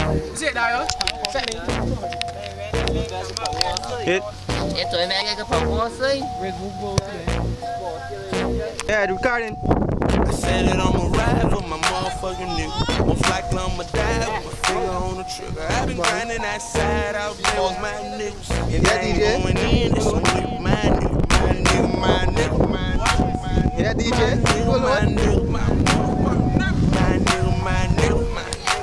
Is it now? Tụi mẹ cái phòng có xí. Yeah, recording. I said that I'ma ride for my motherfucking nigga. Most likely I'ma die with my finger on the trigger. I've been grinding that side out there with my niggas. And I ain't going in, it's on with my nigga. My nigga, my nigga, my nigga. Yeah, DJ. My nigga, my nigga, my nigga, my nigga, my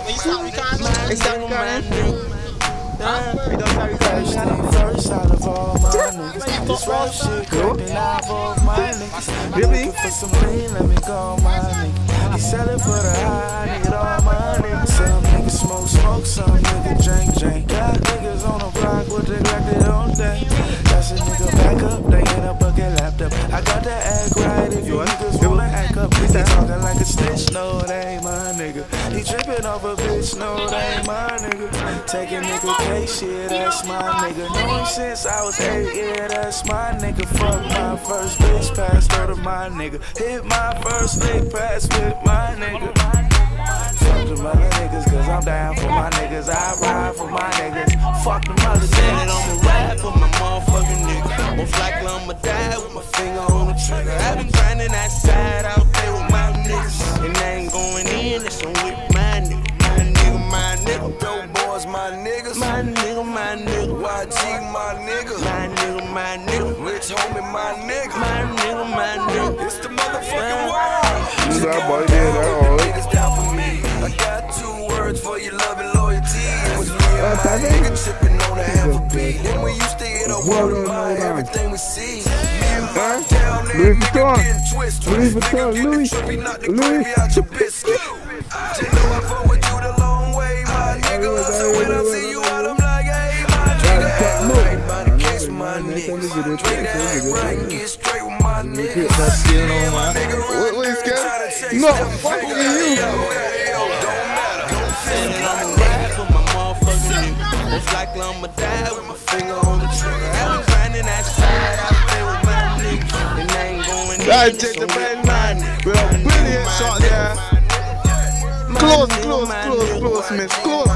nigga. We don't carry First out of all my niggas. This rap shit cracking out of my niggas. I'm looking for some lean, let me go, my nigga. He sellin' for the high, nigga, all my niggas. Some niggas smoke, some niggas drink. Got niggas on the block with the Glock they don't think. That's a nigga back up, they in a bucket laptop. I got to act right if you niggas wanna act up. He talking like a snitch, no, they ain't my nigga. He trippin' off a bitch, no, they ain't my nigga. Take a nigga case, shit, that's my nigga. Know him since I was 8, yeah, that's my nigga. Fuck my first bitch, passed her to my nigga. Hit my first lick, pass with my nigga. Fuck them other niggas, cause I'm down for my niggas. I ride for my niggas. Fuck them other niggas. Said that I'ma ride for my motherfucking nigga. Most likely I'ma die with my finger on the trigger. I've been grinding that side out there with my niggas. And I ain't going in, it's on with my nigga. My nigga, my nigga. Dope boys, my niggas. My nigga, my nigga. YG, my nigga. My nigga, my nigga. Rich homie, my nigga. My nigga, my nigga. It's the motherfucking world. This is our boy, yeah, Niggas down for me. I got 2 words for your love and loyalty. It was me and my nigga tripping on a half a beat. And we used to hit a word and buy everything we see. Me and my down there, nigga getting twisted. Nigga getting trippy, knock the gravy out your biscuit. Just know I fuck with you the long way, my nigga. So when I see you out, I'm like, hey, my nigga. Right by the case with my niggas. Drink that act right and get straight with my niggas. What is that? No, fuck you. Said that I'ma ride for my motherfucking nigga. Most likely I'ma die with my finger on the trigger. I've been grinding that side out there with my niggas. And I ain't going in. I take the bad man. We have a brilliant shot there. Close, miss.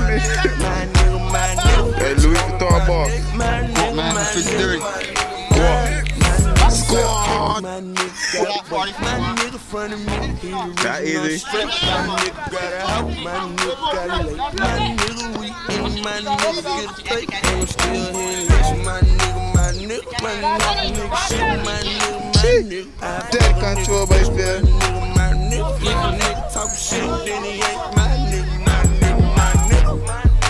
Hey, Louis Vuitton bar. Man, it's dirty. What? Squad. That easy. Dead control by fair. Talk shit, then he ain't my nigga, my nigga, my nigga.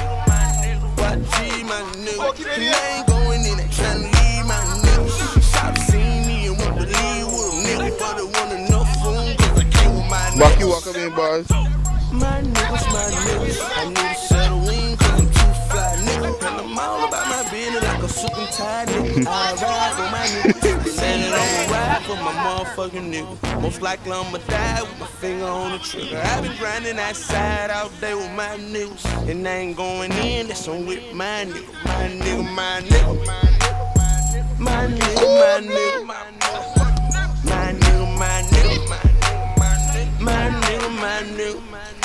YG, my nigga. He ain't going in and tryna leave my nigga. Shop seen me and want to leave with a nigga, but they want enough room cause I came with my niggas. Bucky, walk up in, boys. My niggas. I need to settle wing cause I'm too fly, nigga. And I'm all about my business like a suit and tie, nigga. I ride for my niggas. Said that I'ma ride for my motherfucking nigga. Most likely I'ma die with my finger on the trigger. I've been grinding that side out there with my niggas. And I ain't going in, that's on with my nigga. My nigga, my nigga. My nigga, my nigga. My nigga, my nigga. My nigga, my nigga.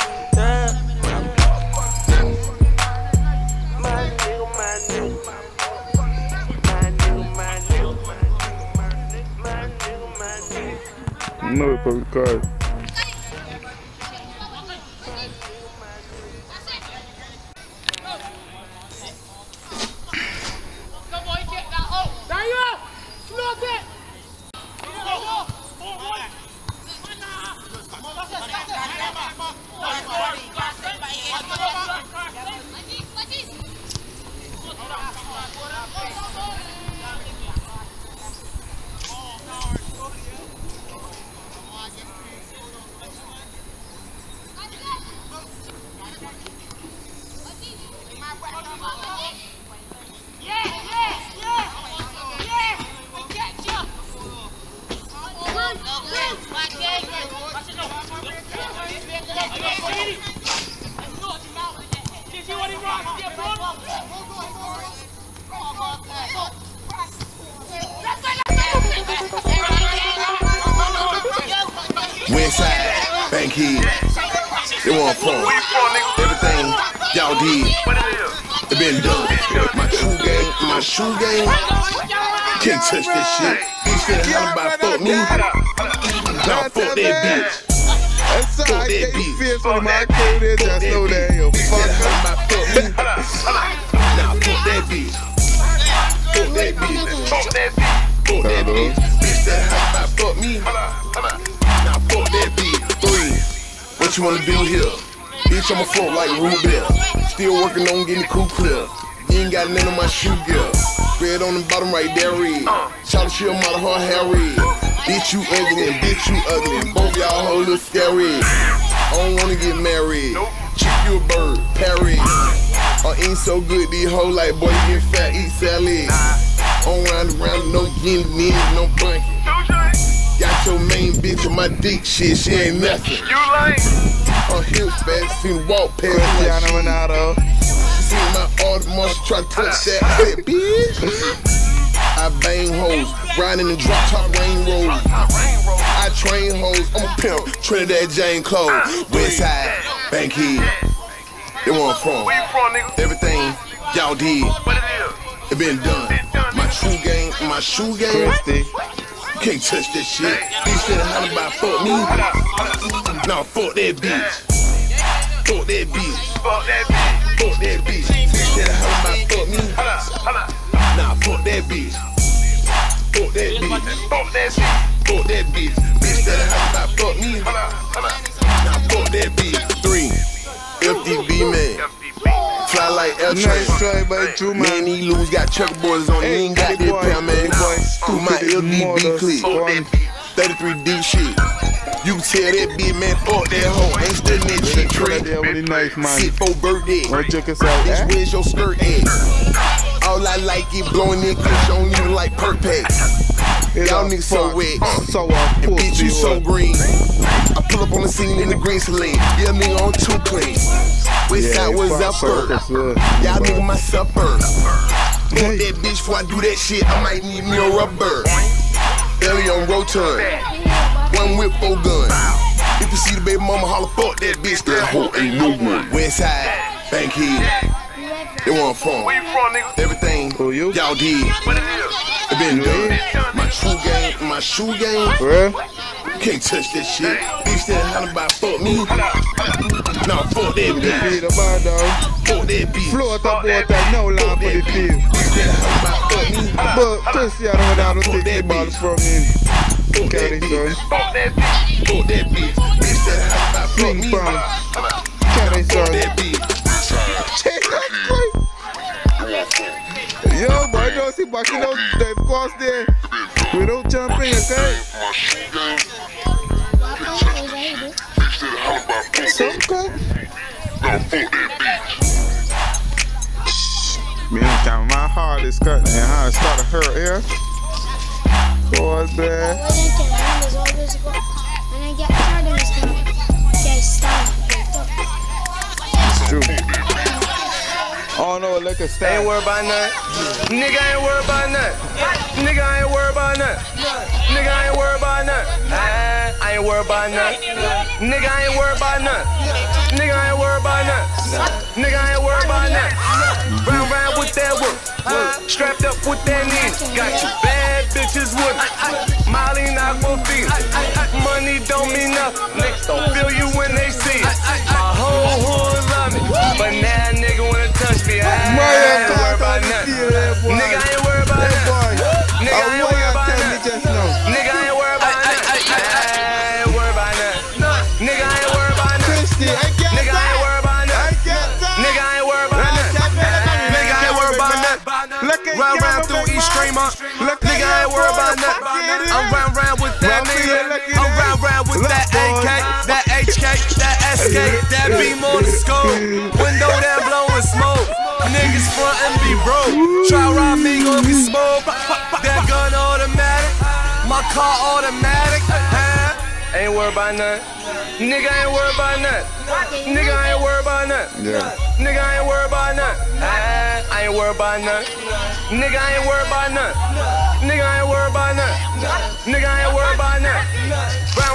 No, for the card. Westside, Bankhead, they want fun. Everything y'all did. It been done. My shoe game. Can't touch that shit. Bitch said how about fuck me. Now fuck that bitch. That's all I get you feel so my came there just know that yo fuck about fuck me. Now fuck that bitch. Fuck that bitch. Fuck that bitch. Fuck that bitch. Bitch said how about fuck me. Now fuck that bitch. 3. What you wanna do here? Bitch, I'ma float like Rubel. Still working on getting the cool clear. You ain't got none of my shoe gear. Red on the bottom right there, red. Shout she a mother, her hair red. Bitch, you ugly and bitch, you ugly. Both y'all hoes look scary. I don't wanna get married. Chick, you a bird, parry. I ain't so good, these hoes like, boy, you get fat, eat salad. On round around, no guinea, no bunking. Got your main bitch on my dick, shit, she ain't nothing. You like? Her hips fast, seen walk past Cristiano Ronaldo. See my Audemars try to touch that. I said, bitch. I bang hoes, riding in drop top rain rolls. I train hoes, I'm a pimp, Trinidad Jane Cole. Westside, Bankhead. They where I'm from. Everything y'all did, it been done. My shoe game. You can't touch that shit. Bitch said how about fuck me. Nah, fuck that bitch. Fuck that bitch. Fuck that bitch. Fuck that bitch. Bitch said how about fuck me. Nah, fuck that bitch. Fuck that bitch. Fuck that bitch. Fuck that bitch. Bitch said how about fuck me. Nah, fuck that bitch. 3. FDB man. Fly like L Train. Man, he lose, got checkerboards on. He ain't got that pair, man. Through my LDB clip. 33 deep shit. You can tell that bitch, man, fuck that hoe. Ain't studying that shit, Trey. Sit for birthday. Bitch, where's your skirt at? All I like is blowing in cause you don't even like perk packs. Y'all niggas so wet. And bitch, you so green. I pull up on the scene in the green saline. Yeah, nigga on 2 clean. Westside was upper. Y'all nigga my supper. Fuck that bitch before I do that shit. I might need me a rubber. Belly on Roton. 1 whip, 4 gun. If you see the baby mama holler, fuck that bitch. That hoe ain't no one. Westside, Bankhead. They where I'm from. Everything y'all did, it been done. My shoe game. You can't touch that shit. Bitch said how about fuck me. Nah, fuck that bitch. Fuck that bitch. Float up water, no lamp for the field. Bitch said how about fuck me. But Cristiano Ronaldo take the ball from him. Fuck that bitch. Fuck that bitch. Bitch said how about fuck me. Fuck that bitch. Yo, boy, don't see backing out the course there without jumping, okay? Man, my heart is cutting and how it started to hurt here. Boy, bad. It's true. Oh no, like a stab. Ain't worried about nothing. Nigga ain't worried about nothing. Nigga ain't worried about nothing. Nigga ain't worried about nothing. I ain't worried about nothing. Nigga ain't worried about nothing. Nigga ain't worried about nothing. Nigga ain't worried about nothing. Round round with that work. Strapped up with that knee. Got you bad bitches with Molly knock for feet. Money don't mean nothing. Niggas don't feel you when they see it. My whole hood love me, but now nigga wanna touch me. I ain't worried about nothing. Nigga ain't worried about nothing. Nigga ain't worried about nothing. Nigga ain't worried about nothing. I ain't worried about nothing. Nigga ain't worried about nothing. Nigga ain't worried about nothing. Nigga ain't worried about nothing. Nigga ain't worried about nothing. Run round through East Streamer. Nigga ain't worried about nothing. I'm round with that nigga. I'm round with that AK, that HK, that SK, that beam on the scope. Window that blowing smoke. Niggas front and be broke. Try rob me, gon' get smoked. That gun automatic, my car automatic. Ain't worried about nothing. Nigga ain't worried about nothing. Nigga ain't worried about nothing. Nigga ain't worried about nothing. I ain't worried about nothing. Nigga ain't worried about nothing. Nigga ain't worried about nothing. Nigga ain't worried about nothing.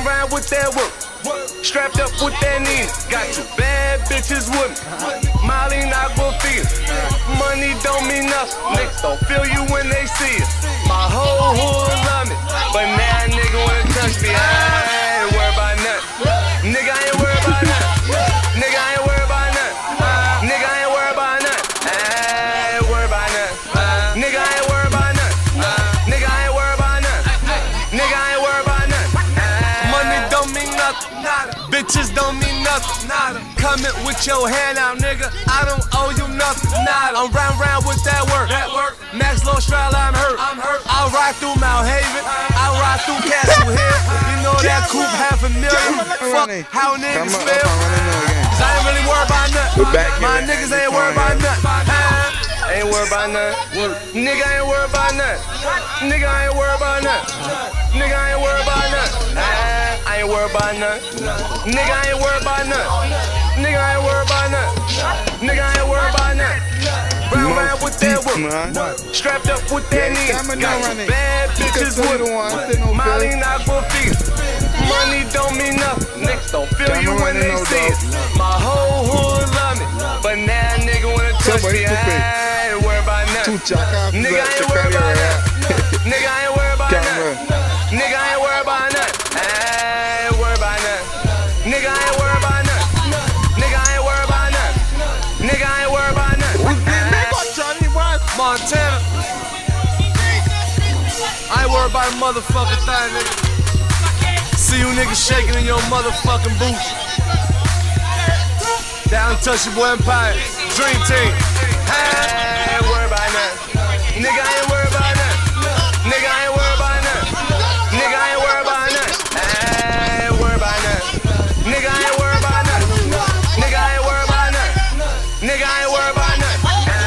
round with that work. Strapped up with that Nina. Got two bad bitches with me. Molly not gon' feed us. Money don't mean nothing. Niggas don't feel you when they see us. My whole hood love me, but now a nigga wanna touch me. I ain't worried about nothing. Nigga, I ain't worried about nothing. Nigga, I ain't worried about nothing. Nigga, I ain't worried about nothing. I ain't worried about nothing. Nigga, I ain't worried about nothing. Nigga, I ain't worried about nothing. Nigga, I ain't worried about nothing. Money don't mean nothing. Nada. Bitches don't mean nothing. Nada. Coming with your hand out, nigga. I don't owe you nothing. Nada. I'm round with that work. Max Low Stroud, I'm hurt. I'll ride through Mount Haven. I'll ride through Castle Hill. You know that coupe $500,000. Fuck how niggas feel. Cause I ain't really worried about nothing. My niggas ain't worried about nothing. Ain't worried about nothing. Nigga ain't worried about nothing. Nigga ain't worried about nothing. Nigga ain't worried about nothing. I ain't worried about nothing. Nigga ain't worried about nothing. Nigga ain't worried about nothing. Nigga ain't worried about nothing. Round with that work. Strapped up with that Nina. Got two bad bitches with me. Molly not gon' feed us. Money don't mean nothing. Niggas don't feel you when they see us. My whole hood love me, but now a nigga wanna touch me. I ain't worried about nothing. Nigga, I ain't worried about nothing. Nigga, I ain't worried about nothing. Nigga, I ain't worried about nothing. I ain't worried about nothing. Nigga, I ain't worried about nothing. Nigga, I ain't worried about nothing. Nigga, I ain't worried about nothing. Montana. I ain't worried about a motherfucking thing, nigga. See you niggas shaking in your motherfucking boots. Down Untouchable Empire, Dream Team. I ain't worried about nothing. Nigga, I ain't worried about nothing. Nigga, I ain't worried about nothing. Nigga, I ain't worried about nothing. I ain't worried about nothing. Nigga, I ain't worried about nothing. Nigga, I ain't worried about nothing. Nigga, I ain't worried about nothing.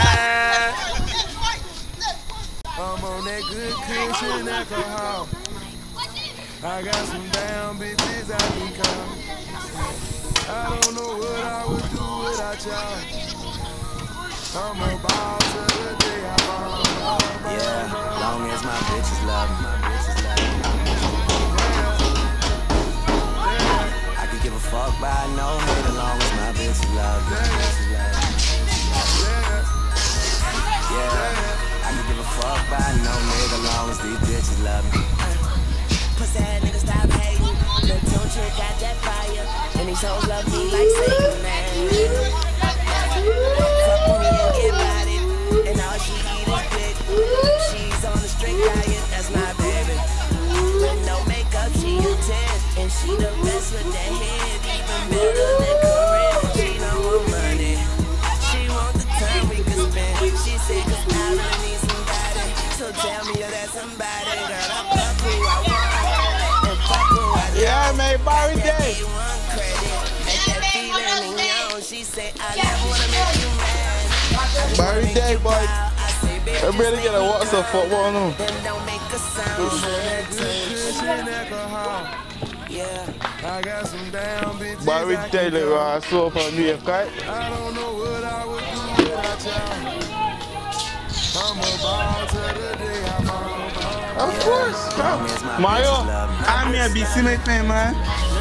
I'm on that good cushion alcohol. I got some damn bitches I can call. I don't know what I would do without y'all. I'm about to the day I fall. Yeah, long as my bitches love me. I could give a fuck by no hate as long as my bitches love me. Yeah, I could give a fuck by no nigga as long as these bitches love me. Pussy ass nigga stop hating. The tune chick got that fire. And these hoes love me like Satan, man. Fuck with me and get about it. And all she eat is dick. She's on a strict diet, that's my baby. With no makeup, she a 10. And she the best with that head. Even better than Corinne. She don't want money. She want the time we can spend. She said, cause I really need somebody. So tell me you're that somebody. Girl, I fuck who I want. Yeah, man, Barry Day. Barry Day, boy. I better get a WhatsApp football now. Barry Day, look, I saw from me, okay? I don't know what I would do without y'all. I'm about to the day I fall. Of course, Mario, I'm here to be cement man.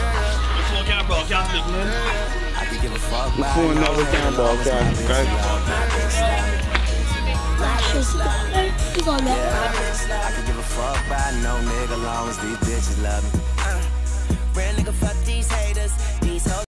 I could give a fuck by Before no never hate can as long as my broadcast, bitches okay? love me. I could give a fuck by no nigga long as these bitches love me. Real nigga, fuck these haters. These hoes